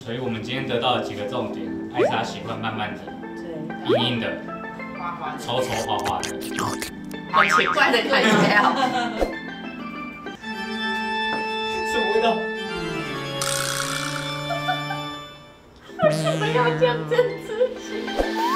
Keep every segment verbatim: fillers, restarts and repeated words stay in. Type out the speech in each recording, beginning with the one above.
所以我们今天得到了几个重点：艾莎喜欢慢慢的， 对， 硬硬的， 滑滑的， 稠稠滑滑的。 好奇怪的感觉哦。 什么味道？ 为什么要这样整自己？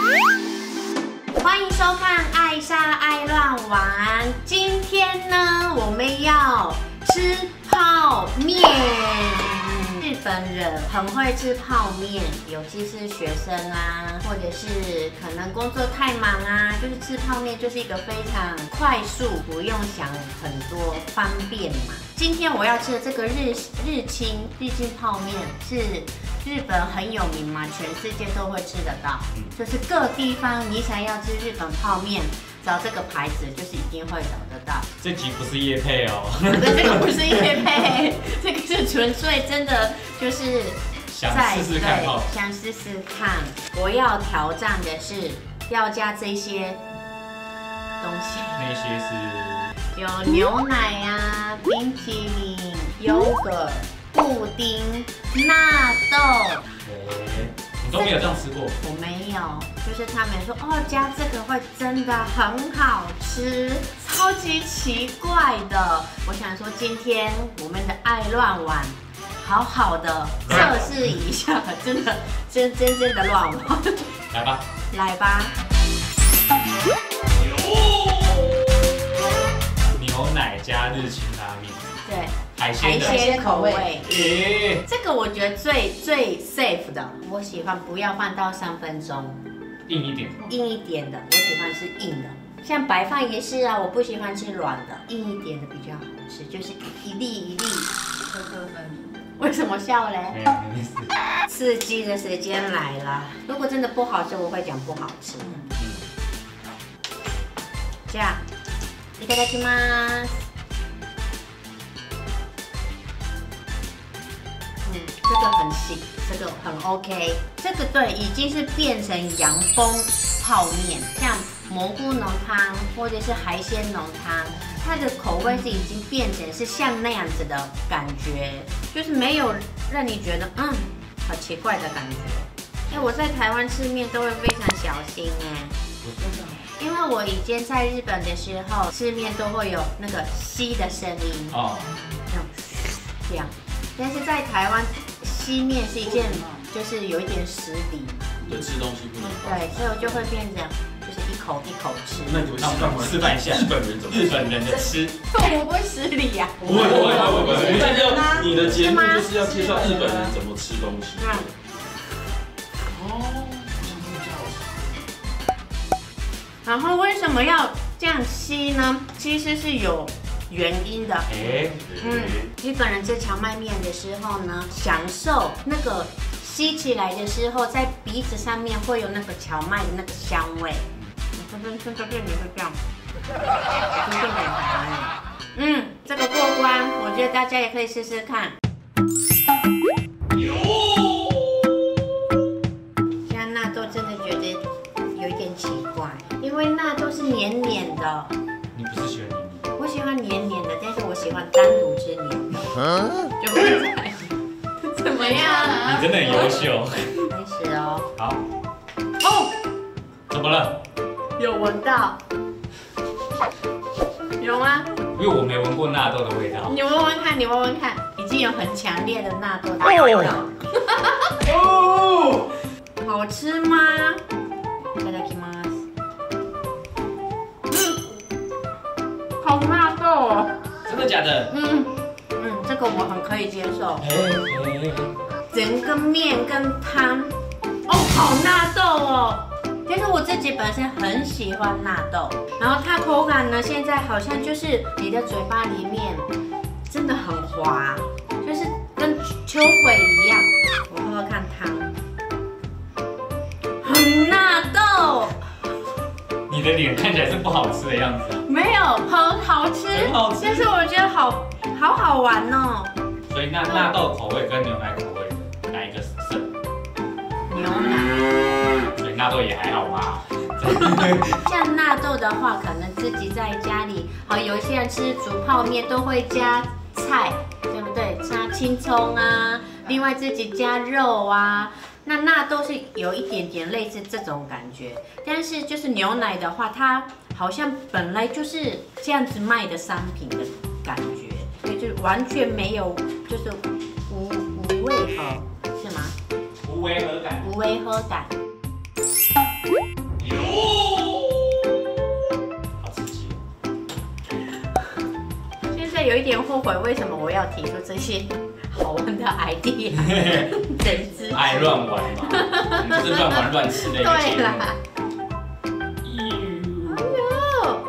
欢迎收看《艾莎爱乱玩》。今天呢，我们要吃泡面。日本人很会吃泡面，尤其是学生啊，或者是可能工作太忙啊，就是吃泡面就是一个非常快速，不用想很多，方便嘛。今天我要吃的这个日日清日清泡面是日本很有名嘛，全世界都会吃得到，就是各地方你想要吃日本泡面，找这个牌子就是一定会找得到。 这集不是业配哦， 这个不是业配，这个是纯粹真的就是想试试看哦， 想试试看。我要挑战的是要加这些东西， 那些是有牛奶啊、冰淇淋、优格、布丁、纳豆。 你都没有这样吃过？ 我没有，就是他们说哦，加这个会真的很好吃，超级奇怪的。我想说，今天我们的爱乱玩，好好的测试一下，真的真真真的乱玩。 来吧， 来吧。 牛奶加日清拉面， 对。 海鲜的海鲜口味， 欸、 这个我觉得最最 safe 的，我喜欢不要放到三分钟， 硬一点， 硬一点的，我喜欢吃硬的。像白饭也是啊，我不喜欢吃软的，硬一点的比较好吃，就是一粒一粒， 颗颗分明。 为什么笑嘞？ 没有没事。 刺激的时间来了，如果真的不好吃，我会讲不好吃。嗯，这样，いただきます。嗯，这个很行，这个很 OK， 这个对，已经是变成洋风泡面，像蘑菇浓汤或者是海鲜浓汤，它的口味是已经变成是像那样子的感觉，就是没有让你觉得嗯好奇怪的感觉。哎，我在台湾吃面都会非常小心哎，因为我以前在日本的时候吃面都会有那个吸的声音哦，这样。但是在台湾吸面是一件，就是有一点失礼， 对，吃东西不能放。 对，所以我就会变成就是一口一口吃。 那你们示范一下，日本人怎么？ 日本人的吃， 我不会失礼呀。 不会不会不会不会，我们要你的节目就是要介绍日本人怎么吃东西。哦。 然后为什么要这样吸呢？其实是有原因的。 哎， 嗯，日本人吃荞麦面的时候呢，享受那个吸起来的时候，在鼻子上面会有那个荞麦的那个香味。这边这边你会这样，嗯，这个过关，我觉得大家也可以试试看。像纳豆真的觉得有一点奇怪，因为纳豆是黏黏的。 你不是喜欢黏黏？ 我喜欢黏黏的，但是我喜欢单独吃黏的，就会在怎么样？ 你真的很优秀。 开始哦。 好。 哦， 怎么了？ 有闻到？有吗？ 因为我没闻过纳豆的味道。 你闻闻看，你闻闻看，已经有很强烈的纳豆的味道。 哦， 好吃吗？いただきます。嗯，好纳豆哦。 真的假的？ 嗯嗯，这个我很可以接受。整个面跟汤，哦，好纳豆哦。但是我自己本身很喜欢纳豆，然后它口感呢，现在好像就是你的嘴巴里面真的很滑，就是跟秋葵一样。我喝喝看汤，很纳豆。 你的脸看起来是不好吃的样子。 没有，很好吃， 很好吃。 但是我觉得好好好玩哦。 所以那纳豆口味跟牛奶口味哪一个胜？ 牛奶。 所以纳豆也还好嘛。 像纳豆的话，可能自己在家里，好，有一些人吃煮泡面都会加菜，对不对？加青葱啊， 另外自己加肉啊。那纳豆是有一点点类似这种感觉，但是就是牛奶的话，它好像本来就是这样子卖的商品的感觉，所以就完全没有就是无无违和，是吗？ 无违和感。 无违和感。 好刺激哦！ 现在有一点后悔，为什么我要提出这些好玩的 idea？ 真是爱乱玩嘛，我们就是乱玩乱吃的一个节对啦。 目。 哎呦，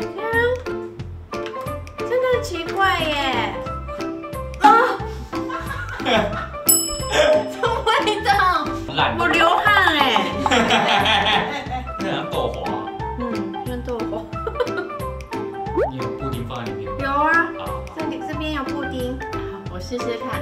真的很奇怪耶！啊，什么味道？ 烂我流汗哎。 那像豆花。 嗯，像豆花。 你有布丁放在里面吗？ 有啊， 啊， 这里这边有布丁，好，我试试看。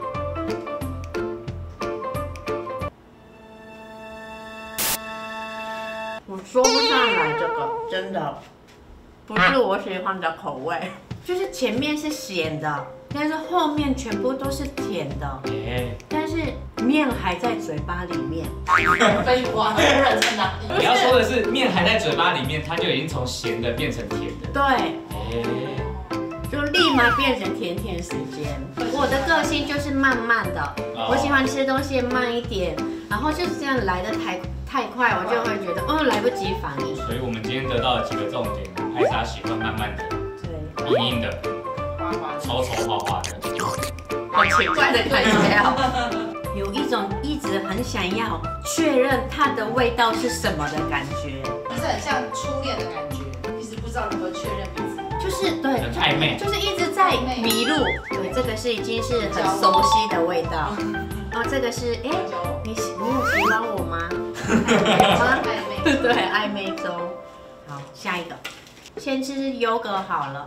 我说不上来这个，真的不是我喜欢的口味。就是前面是咸的，但是后面全部都是甜的， 耶！ 但是面还在嘴巴里面。 废话，不然在哪里？ 你要说的是面还在嘴巴里面，它就已经从咸的变成甜的。 对， 哎， 就立马变成甜甜时间。我的个性就是慢慢的， 哦我喜欢吃东西慢一点，然后就是这样来的太太快，我就会觉得哦来不及反应。 所以我们今天得到了几个重点：艾莎喜欢慢慢的、 对， 硬硬的、 花花稠稠滑滑的。 好奇怪的感觉哦，有一种一直很想要确认它的味道是什么的感觉， 就是很像初恋的感觉，一直不知道如何确认彼此。 就是对， 很暧昧就是一直在迷路。对，这个是已经是很熟悉的味道。哦，这个是哎，你喜你有喜欢我吗？ 暧昧， 对，暧昧中。好，下一个，先吃优格好了。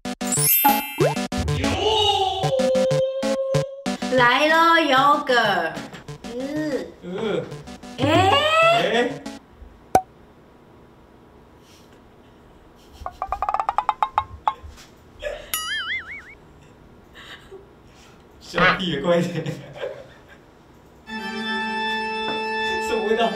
来喽，优格。嗯， 嗯， 哎， 哎，小屁也快点！什么味道？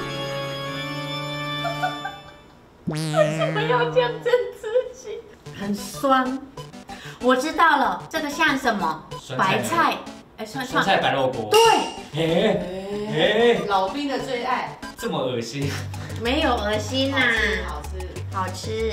为什么要这样整自己？很酸。我知道了，这个像什么？ 酸菜白菜。哎，酸酸菜白肉锅。 对， 哎哎， 老兵的最爱， 这么恶心！ 没有恶心呐、 好吃， 好吃。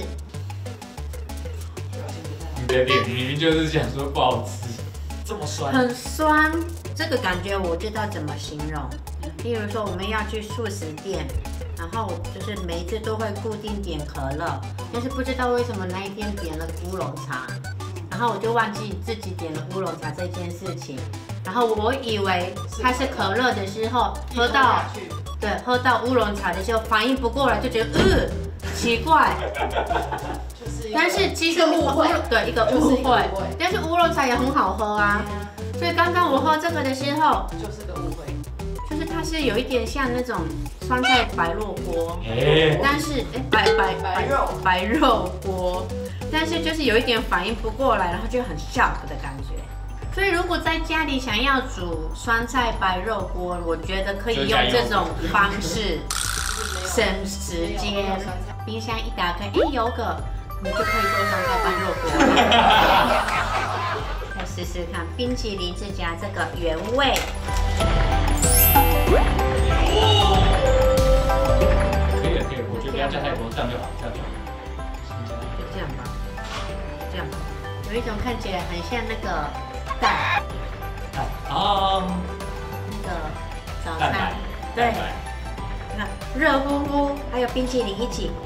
你的脸明明就是想说不好吃，这么酸。 很酸，这个感觉我知道怎么形容。例如说，我们要去素食店，然后就是每一次都会固定点可乐，但是不知道为什么那一天点了乌龙茶，然后我就忘记自己点了乌龙茶这件事情。然后我以为它是可乐的时候，喝到对喝到乌龙茶的时候反应不过来，就觉得呃奇怪。 就是但是其实误会， 对一个误会，但是乌龙茶也很好喝啊。所以刚刚我喝这个的时候， 就是个误会。 就是它是有一点像那种酸菜白肉锅， 哎， 但是哎白白白肉白肉锅，但是就是有一点反应不过来，然后就很 shock 的感觉。所以如果在家里想要煮酸菜白肉锅，我觉得可以用这种方式省时间。冰箱一打开，哎有个，你就可以做酸菜白肉锅了。再试试看冰淇淋之家这个原味。 可以了，可以了，我觉得不要加太多，这样就好，这样就好。 就这样吧，这样吧，有一种看起来很像那个蛋， 啊， 那个早蛋白餐，，对蛋，白那热乎乎，还有冰淇淋一起。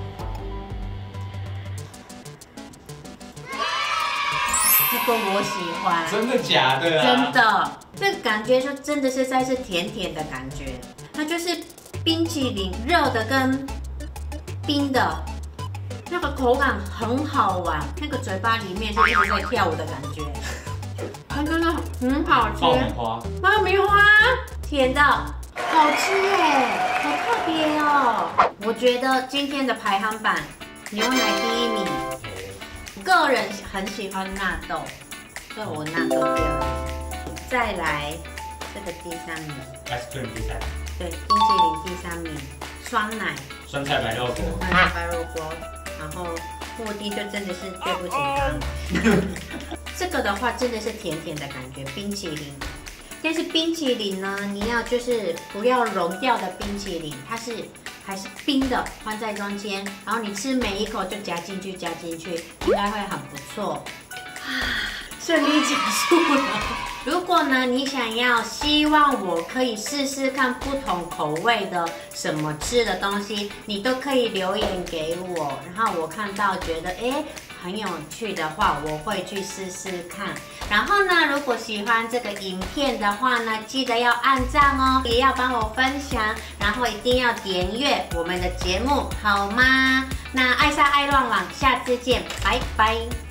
这个我喜欢， 真的假的啊？ 真的，这个感觉就真的是在是甜甜的感觉，它就是冰淇淋热的跟冰的，那个口感很好玩，那个嘴巴里面是一直在跳舞的感觉，它真的很好吃。 爆米花， 爆米花，甜的，好吃耶，好特别哦。我觉得今天的排行榜，牛奶第一名。 哎， 个人很喜欢纳豆，所以我纳豆第二名。 再来这个第三名， ice cream 第三， 对，冰淇淋第三名，酸奶， 酸菜白肉锅， 酸菜白肉锅，然后莫蒂就真的是对不起他。这个的话真的是甜甜的感觉，冰淇淋。但是冰淇淋呢，你要就是不要融掉的冰淇淋，它是还是冰的，放在中间，然后你吃每一口就夹进去，夹进去，应该会很不错。顺利结束了。如果呢，你想要希望我可以试试看不同口味的什么吃的东西，你都可以留言给我，然后我看到觉得哎很有趣的话，我会去试试看。然后呢，如果喜欢这个影片的话呢，记得要按赞哦，也要帮我分享，然后一定要点阅我们的节目，好吗？那爱莎爱乱网，下次见，拜拜。